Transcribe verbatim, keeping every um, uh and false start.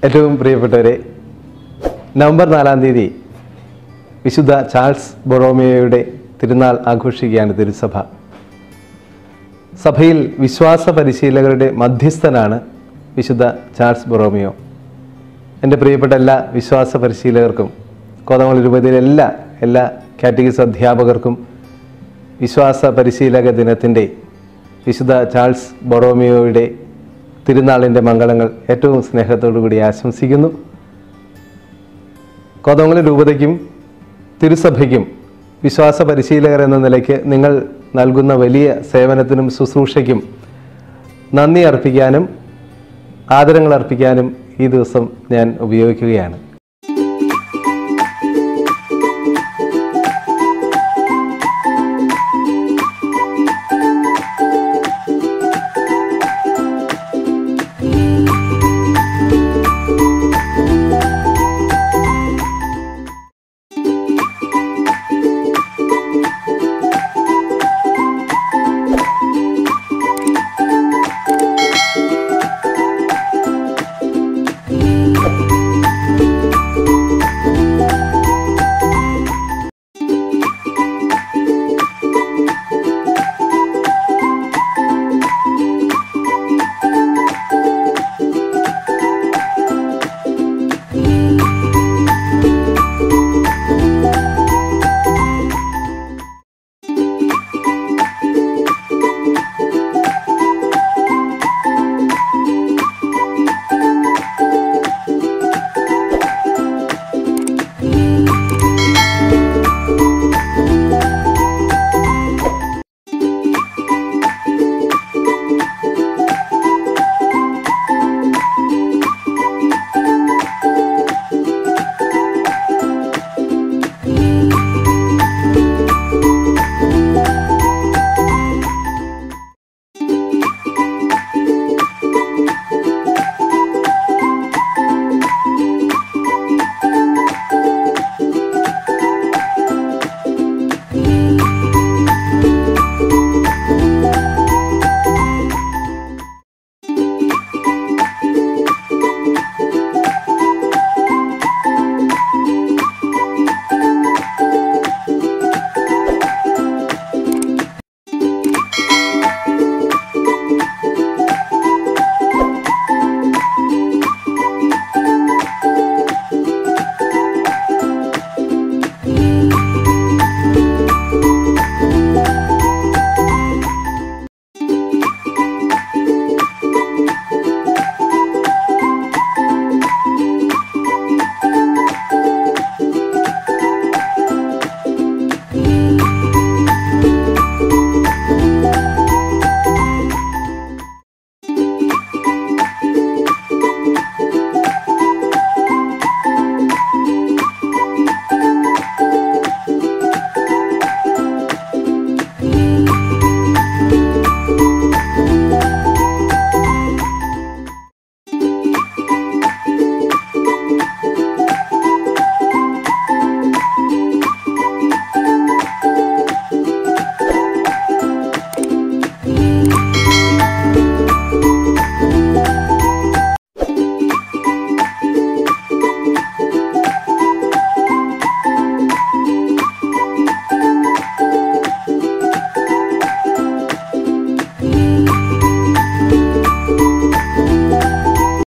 ഏറ്റവും പ്രിയപ്പെട്ടവരെ, നവംബർ നാലാം തീയതി വിശുദ്ധ ചാൾസ് ബൊറോമിയോയുടെ തിരുനാൾ ആഘോഷിക്കുകയാണ് തിരുസഭ. സഭയിൽ വിശ്വാസ പരിശീലകരുടെ മധ്യസ്ഥനാണ് വിശുദ്ധ ചാൾസ് ബൊറോമിയോ. എൻ്റെ പ്രിയപ്പെട്ട എല്ലാ വിശ്വാസ പരിശീലകർക്കും, കോതമംഗലം രൂപതയിലെ എല്ലാ എല്ലാ കാറ്റഗിസ് അധ്യാപകർക്കും വിശ്വാസ പരിശീലക ദിനത്തിൻ്റെ വിശുദ്ധ ചാൾസ് ബൊറോമിയോയുടെ തിരുനാളിൻ്റെ മംഗളങ്ങൾ ഏറ്റവും സ്നേഹത്തോടു കൂടി ആശംസിക്കുന്നു. കോതമംഗലം രൂപതയ്ക്കും തിരുസഭയ്ക്കും വിശ്വാസ പരിശീലകർ എന്ന നിലയ്ക്ക് നിങ്ങൾ നൽകുന്ന വലിയ സേവനത്തിനും ശുശ്രൂഷയ്ക്കും നന്ദി അർപ്പിക്കാനും ആദരങ്ങൾ അർപ്പിക്കാനും ഈ ദിവസം ഞാൻ ഉപയോഗിക്കുകയാണ്.